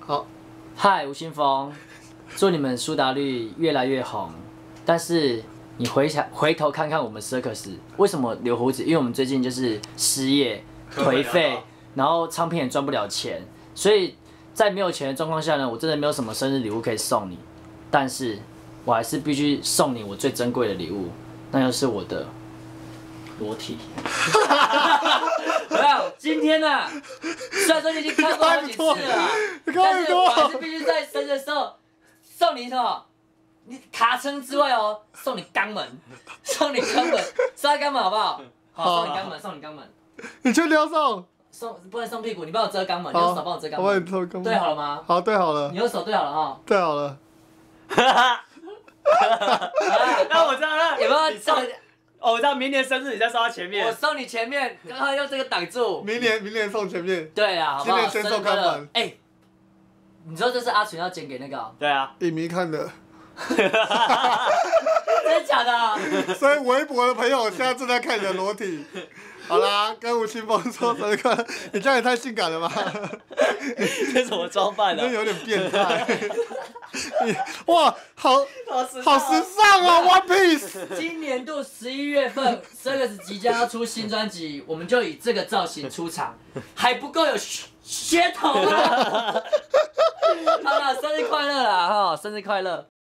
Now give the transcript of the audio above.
好， 嗨，吴青峰，祝你们苏打绿越来越红。但是你回头看看我们 Circus 为什么留胡子？因为我们最近就是失业、颓废，然后唱片也赚不了钱，所以在没有钱的状况下呢，我真的没有什么生日礼物可以送你。但是我还是必须送你我最珍贵的礼物，那就是我的裸体。有没有？今天呢、虽然说你已经看过好几次了，但是我还是必须在生日的时候送你什么？你卡称之外哦，送你肛门，送你肛门，送他肛门好不好？好，送你肛门，送你肛门。 你确定要送？ 不能送屁股，你帮我遮肛门，你用手帮我遮肛门。 我帮你遮肛门。 对好了吗？ 好，对好了。 你用手对好了哈。 对好了。 那我知道了， 有没有送？ 哦，我知道明年生日你再送他前面。 我送你前面，刚好用这个挡住。 明年送前面。 对啊，好不好？ 今年先送肛门。 哎，你知道这是阿纯要剪给那个？ 对啊。 影迷看的。 真的假的？ 所以微博的朋友现在正在看你的裸体。好啦，跟吴青峰说生日快乐！你这样也太性感了吧？ 这什么装扮你啊？ 这有点变态。哇，好时尚哦 ，One Piece。 今年度11月份，Circus 即将要出新专辑，我们就以这个造型出场，还不够有噱头吗？好了，生日快乐啦！哈，生日快乐！